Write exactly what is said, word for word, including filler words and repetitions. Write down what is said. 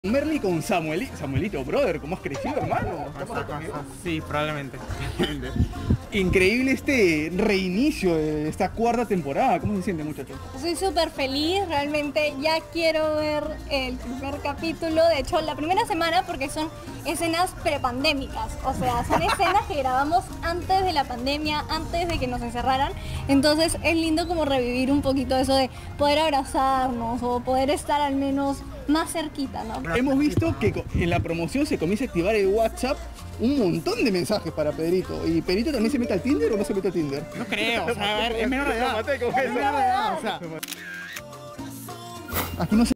Merly con Samuel, Samuelito, brother, ¿cómo has crecido, hermano? Sí, probablemente. Increíble este reinicio de esta cuarta temporada. ¿Cómo se siente, muchachos? Estoy súper feliz, realmente ya quiero ver el primer capítulo. De hecho, la primera semana, porque son escenas prepandémicas. O sea, son escenas que grabamos antes de la pandemia, antes de que nos encerraran. Entonces es lindo como revivir un poquito eso de poder abrazarnos o poder estar al menos más cerquita, ¿no? Hemos visto que en la promoción se comienza a activar el WhatsApp un montón de mensajes para Pedrito. ¿Y Pedrito también se mete al Tinder o no se mete al Tinder? No creo, o sea, a ver, es menor de edad. Es menor de edad, o sea. Aquí no se